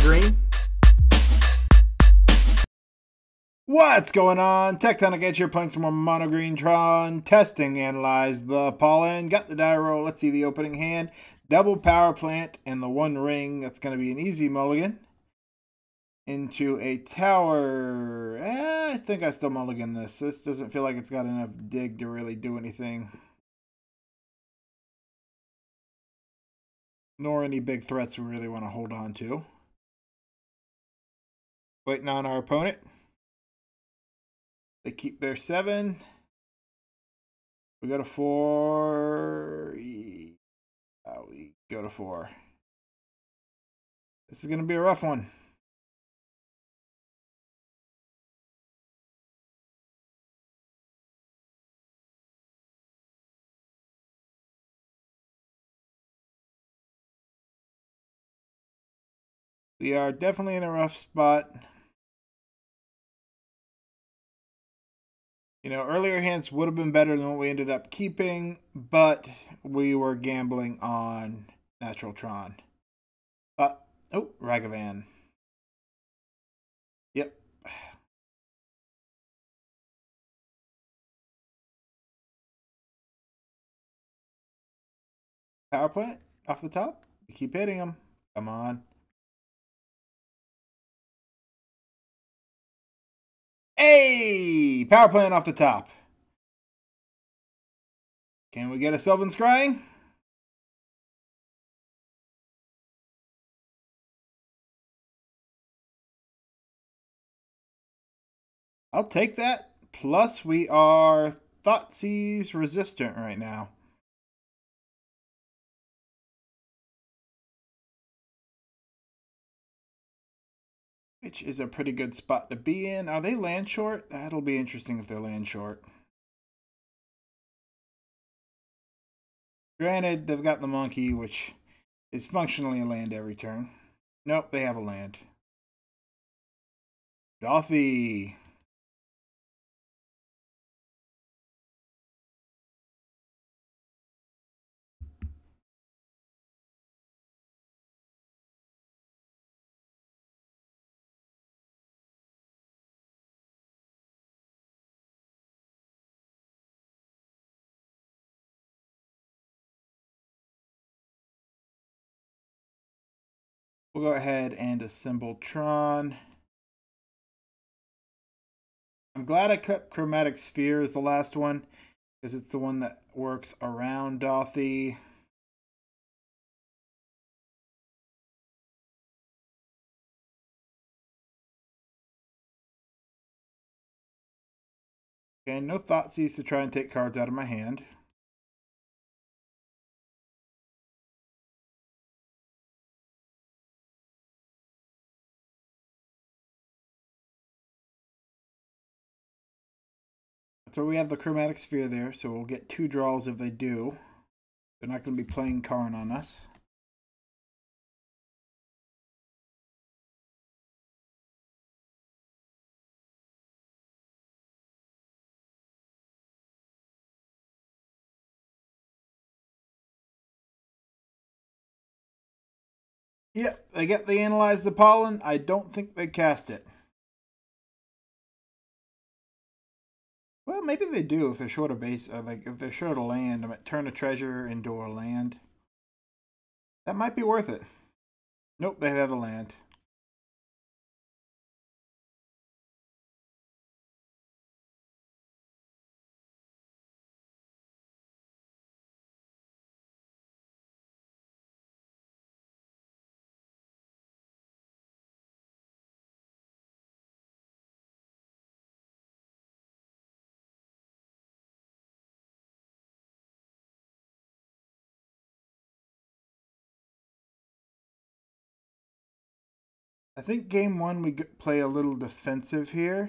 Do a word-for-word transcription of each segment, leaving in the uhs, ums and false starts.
green. What's going on? Tectonic Edge here playing some more Mono Green Tron. Testing, analyze the pollen. Got the die roll. Let's see the opening hand. Double power plant and the one ring. That's going to be an easy mulligan. Into a tower. Eh, I think I still mulligan this. This doesn't feel like it's got enough dig to really do anything. Nor any big threats we really want to hold on to. Waiting on our opponent. They keep their seven. We go to four. Oh, we go to four. This is going to be a rough one. We are definitely in a rough spot. You know, earlier hands would have been better than what we ended up keeping, but we were gambling on Natural Tron. Uh, oh, Ragavan. Yep. Power plant off the top. We keep hitting them. Come on. Hey! Power plant off the top. Can we get a Sylvan Scrying? I'll take that. Plus, we are Thoughtseize resistant right now. Which is a pretty good spot to be in. Are they land short? That'll be interesting if they're land short. Granted, they've got the monkey, which is functionally a land every turn. Nope, they have a land. Dauthi. We'll go ahead and assemble Tron. I'm glad I kept Chromatic Sphere as the last one, because it's the one that works around Dauthi. Okay, no Thoughtseize to try and take cards out of my hand. So we have the Chromatic Sphere there, so we'll get two draws if they do. They're not going to be playing Karn on us. Yep, they get they analyze the pollen. I don't think they cast it. Well, maybe they do if they're short a base, uh, like if they're short a land. I might turn a treasure into a land. That might be worth it. Nope, they have a land. I think game one we play a little defensive here.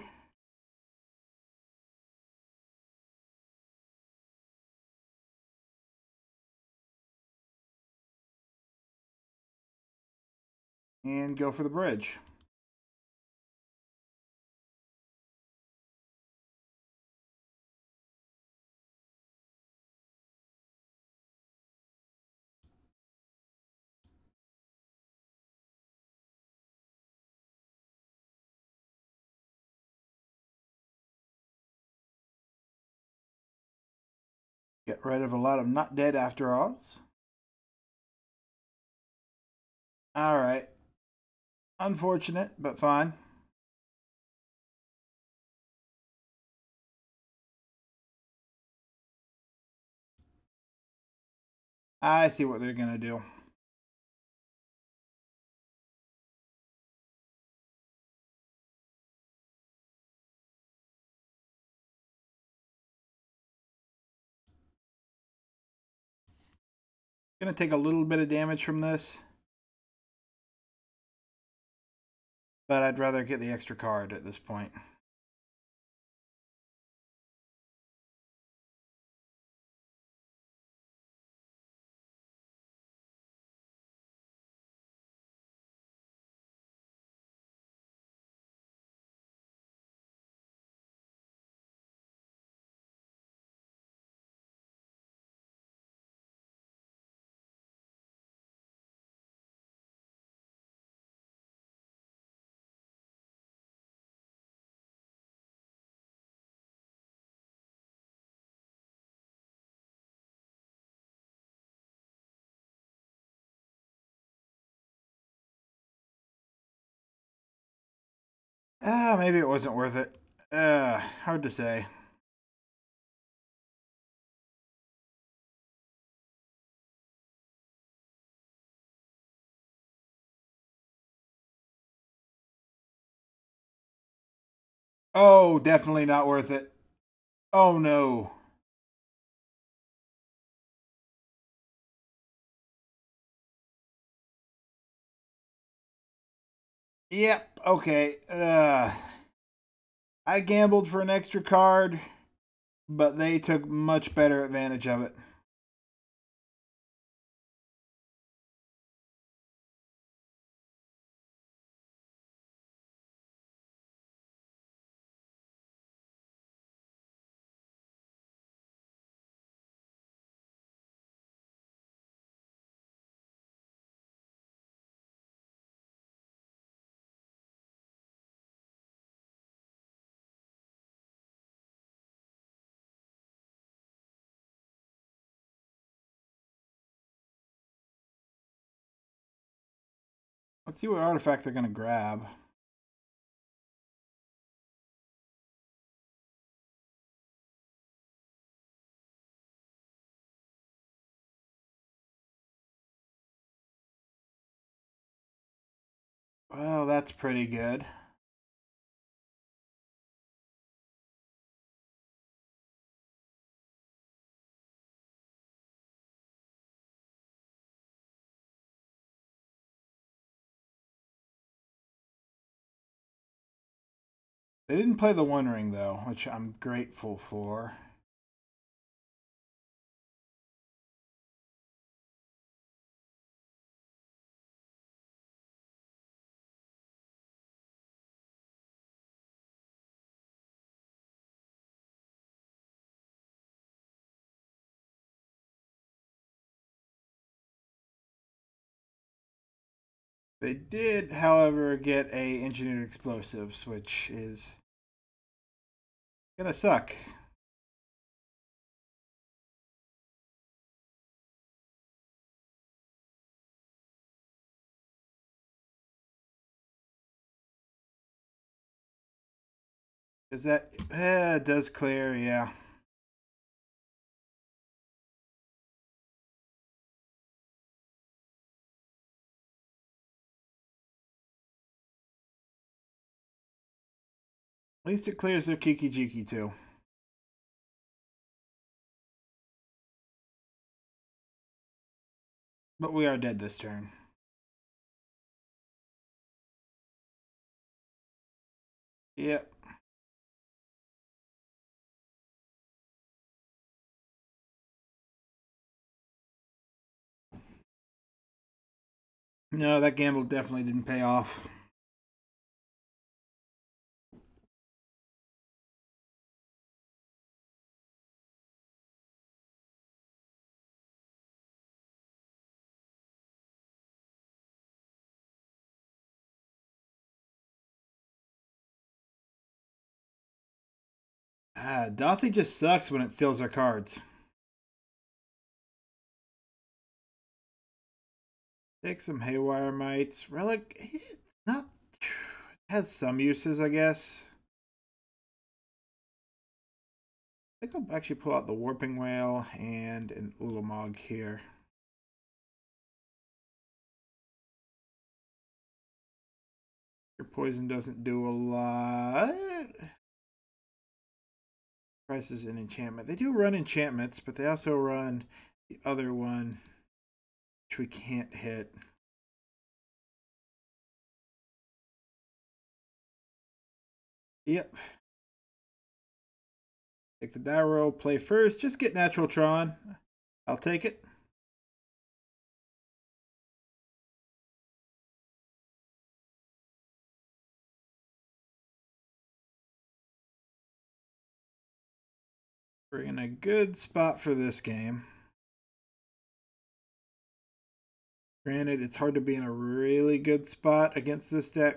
And go for the bridge. Get rid of a lot of not dead after alls. Alright. Unfortunate, but fine. I see what they're going to do. Going to take a little bit of damage from this. But I'd rather get the extra card at this point. Ah, maybe it wasn't worth it. Uh, hard to say. Oh, definitely not worth it. Oh no. Yep, okay. Uh, I gambled for an extra card, but they took much better advantage of it. Let's see what artifact they're going to grab. Well, that's pretty good. They didn't play the One Ring, though, which I'm grateful for. They did, however, get a engineered explosives, which is gonna suck. Does that... Eh, it does clear, yeah. At least it clears their Kiki Jiki, too. But we are dead this turn. Yep. No, that gamble definitely didn't pay off. Ah, Dothy just sucks when it steals our cards. Take some Haywire Mites. Relic, it's not, it has some uses, I guess. I think I'll actually pull out the Warping Whale and an Ulamog here. Your poison doesn't do a lot. Prices an enchantment. They do run enchantments, but they also run the other one, which we can't hit. Yep. Take the die roll, play first. Just get Natural Tron. I'll take it. We're in a good spot for this game. Granted, it's hard to be in a really good spot against this deck.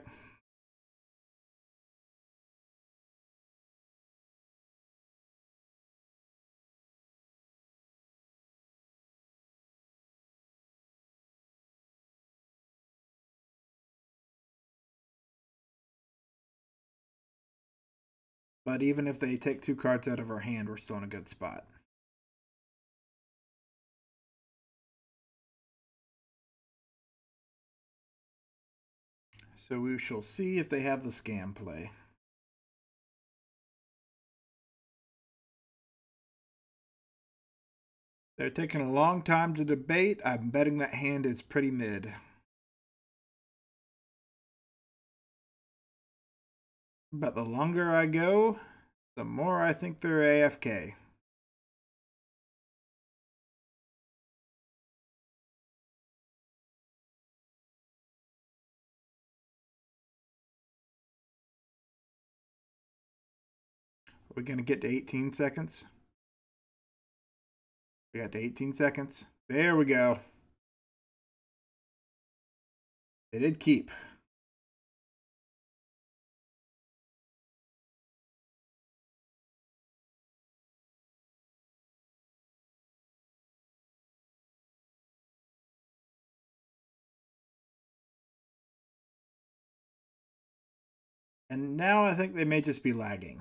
But even if they take two cards out of our hand, we're still in a good spot. So we shall see if they have the scam play. They're taking a long time to debate. I'm betting that hand is pretty mid. But the longer I go, the more I think they're A F K. Are we going to get to eighteen seconds? We got to eighteen seconds. There we go. They did keep. And now I think they may just be lagging.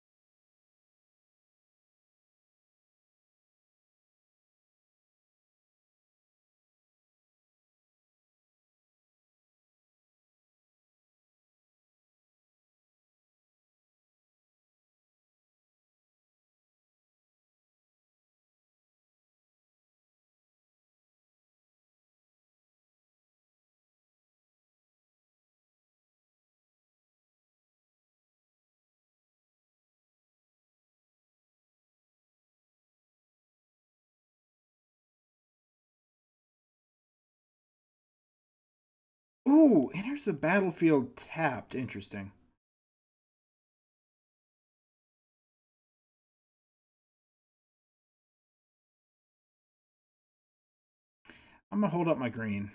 Ooh, enters the battlefield tapped. Interesting. I'm going to hold up my green.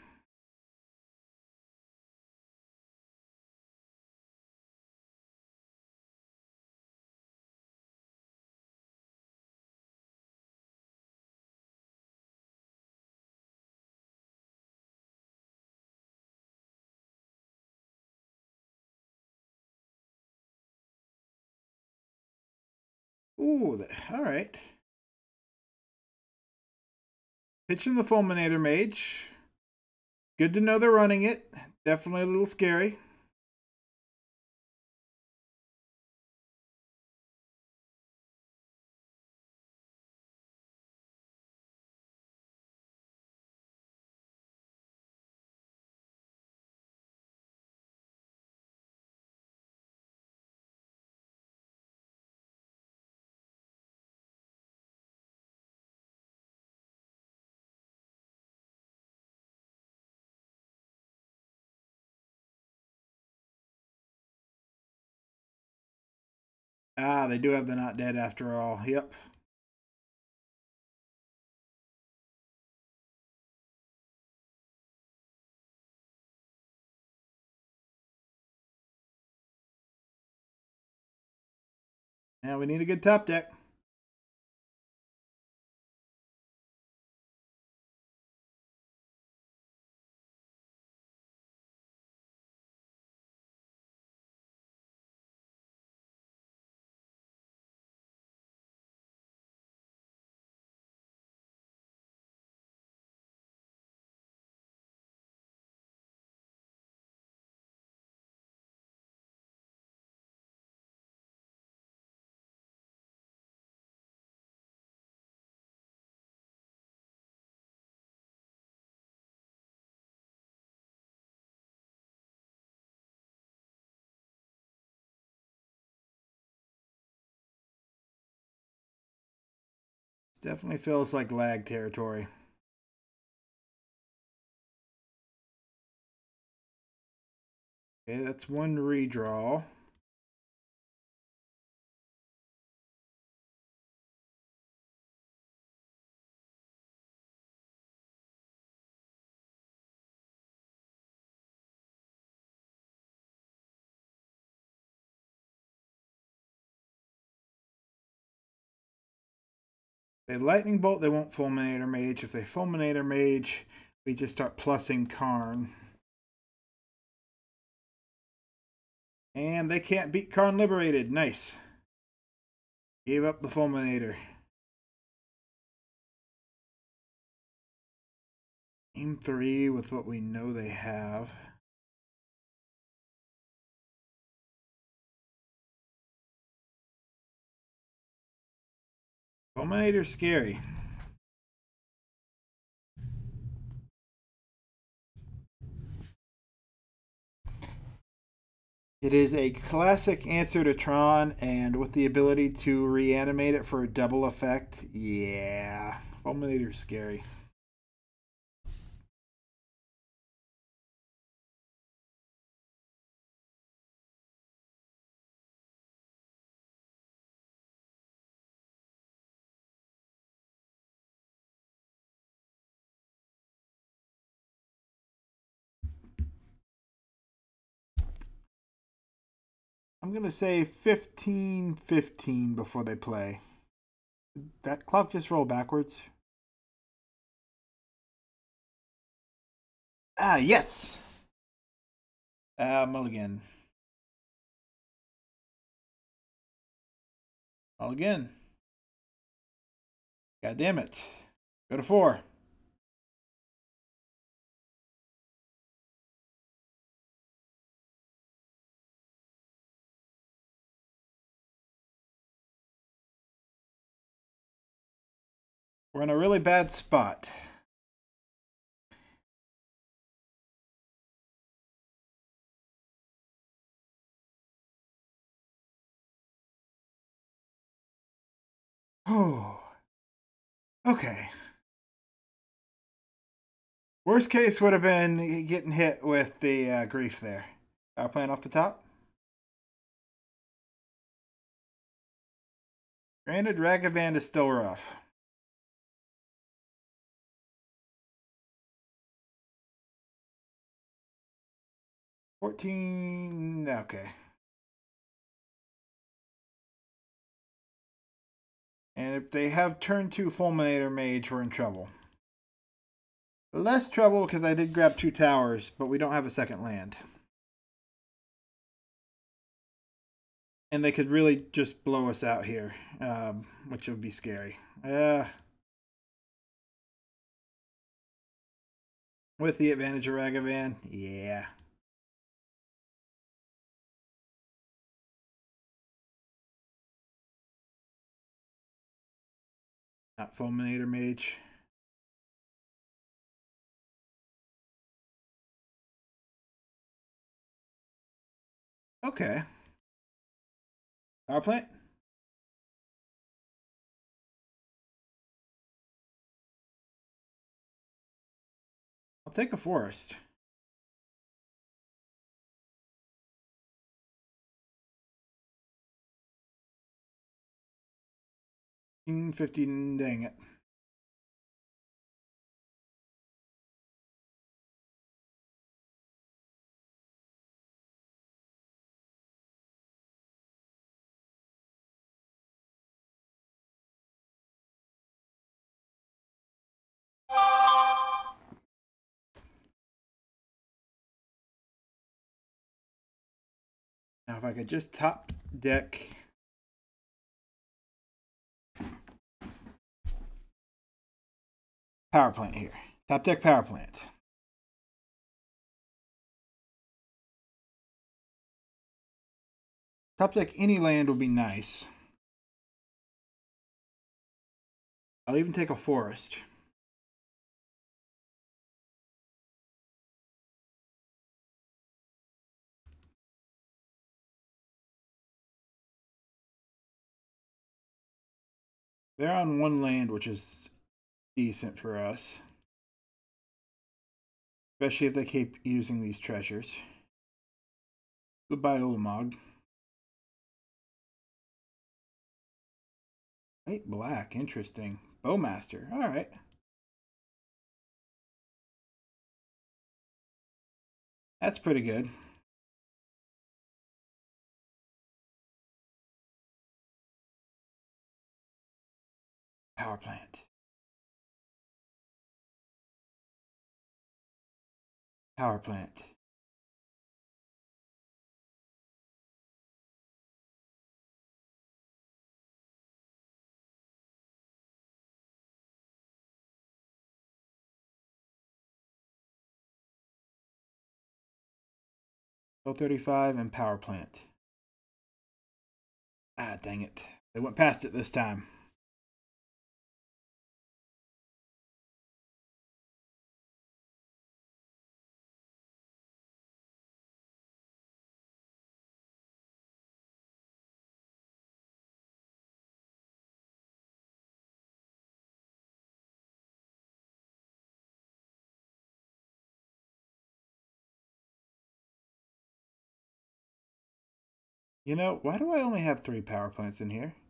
Ooh, all right. Pitching the Fulminator Mage. Good to know they're running it. Definitely a little scary. Ah, they do have the Not Dead after all. Yep. Now we need a good top deck. Definitely feels like lag territory. Okay, that's one redraw. They lightning bolt, they won't fulminator mage. If they fulminator mage, we just start plussing Karn. And they can't beat Karn Liberated. Nice. Gave up the fulminator. Game three with what we know they have. Fulminator's scary. It is a classic answer to Tron, and with the ability to reanimate it for a double effect, yeah, Fulminator's scary. I'm going to say fifteen fifteen before they play. Did that clock just roll backwards? Ah, yes! Uh, mulligan. Mulligan. God damn it. Go to four. We're in a really bad spot. Oh. Okay. Worst case would have been getting hit with the uh, grief there. Power plant off the top. Granted, Ragavan is still rough. fourteen. Okay. And if they have turn two Fulminator Mage, we're in trouble. Less trouble because I did grab two towers, but we don't have a second land. And they could really just blow us out here, um, which would be scary. Uh, with the advantage of Ragavan, yeah. Not Fulminator Mage. Okay. Power plant? I'll take a forest. fifteen, dang it. Now if I could just top deck power plant here. Top deck power plant. Top deck any land would be nice. I'll even take a forest. They're on one land, which is decent for us. Especially if they keep using these treasures. Goodbye, Ulamog. Late black, interesting. Bowmaster, alright. That's pretty good. Power plant. Power plant. L thirty-five and power plant. Ah, dang it. They went past it this time. You know, why do I only have three power plants in here?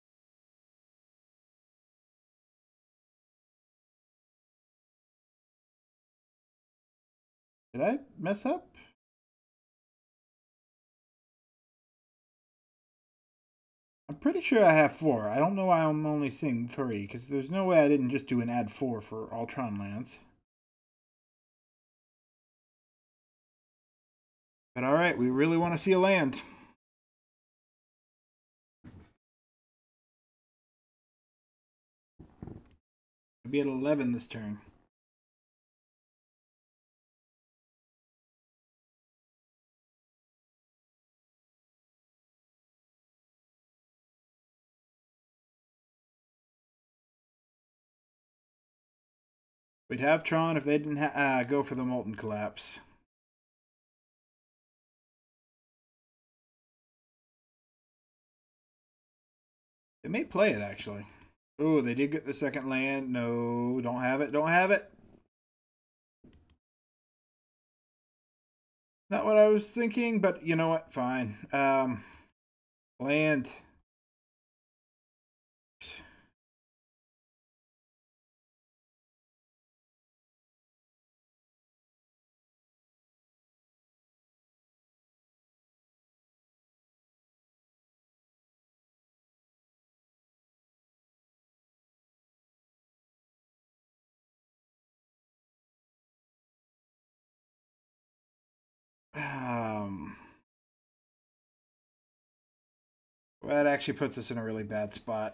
Did I mess up? I'm pretty sure I have four. I don't know why I'm only seeing three, because there's no way I didn't just do an add four for Ultron lands. But alright, we really want to see a land. We'll be at eleven this turn. We'd have Tron if they didn't ha uh, go for the Molten Collapse. They may play it, actually. Oh, they did get the second land. No, don't have it. Don't have it. Not what I was thinking, but you know what? Fine. Um, land. Um, well, that actually puts us in a really bad spot.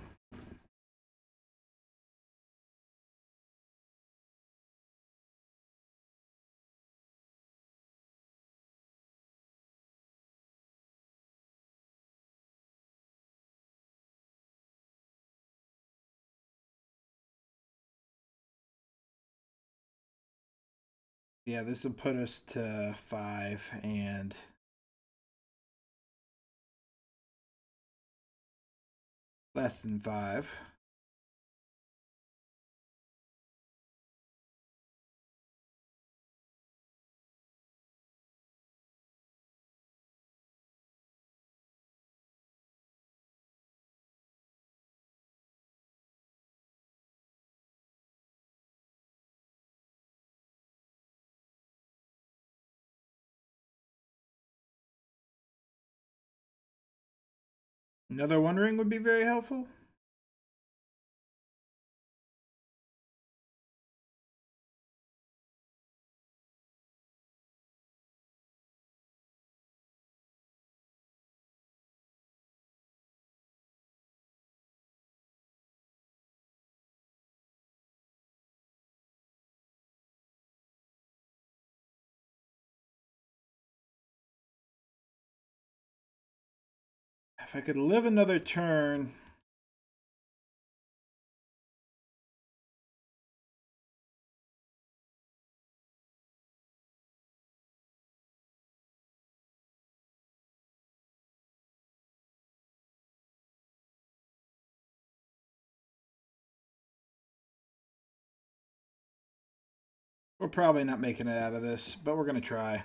Yeah, this will put us to five and less than five. Another One Ring would be very helpful. If I could live another turn. We're probably not making it out of this, but we're going to try.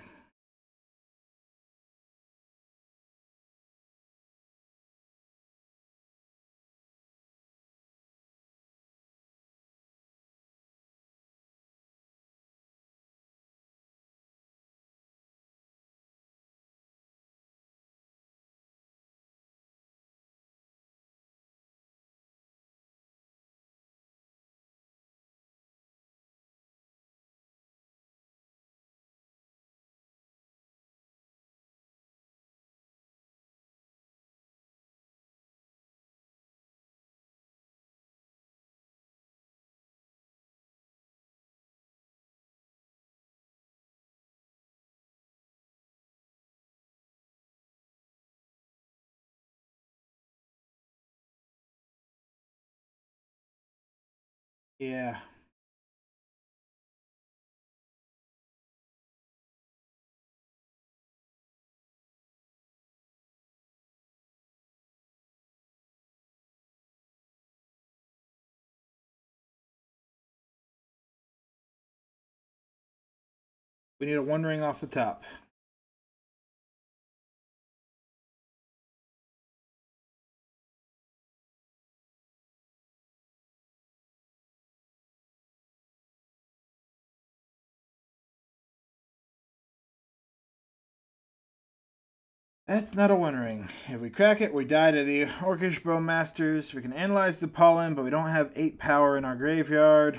Yeah. We need a one ring off the top. That's not a one ring. If we crack it, we die to the Orcish Bowmasters. We can analyze the pollen, but we don't have eight power in our graveyard.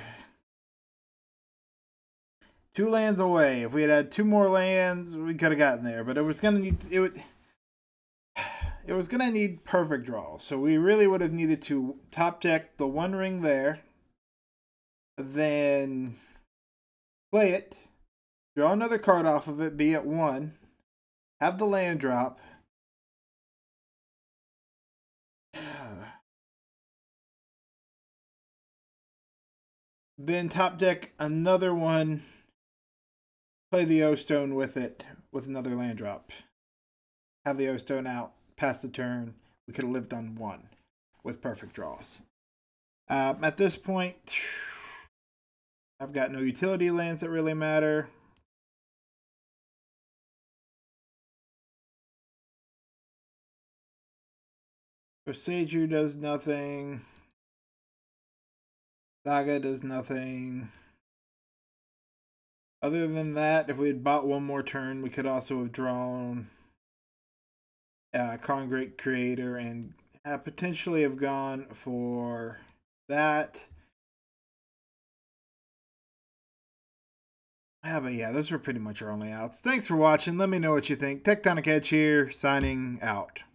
Two lands away. If we had had two more lands, we could have gotten there. But it was gonna need it would it was gonna need perfect draw. So we really would have needed to top deck the one ring there, then play it, draw another card off of it, be at one, have the land drop. Then top deck another one, play the O-Stone with it with another land drop. Have the O-Stone out, pass the turn. We could have lived on one with perfect draws. Um, at this point, I've got no utility lands that really matter. Boseiju does nothing. Saga does nothing. Other than that, if we had bought one more turn, we could also have drawn uh, Concrete Creator and uh, potentially have gone for that. Yeah, but yeah, those were pretty much our only outs. Thanks for watching. Let me know what you think. Tectonic Edge here, signing out.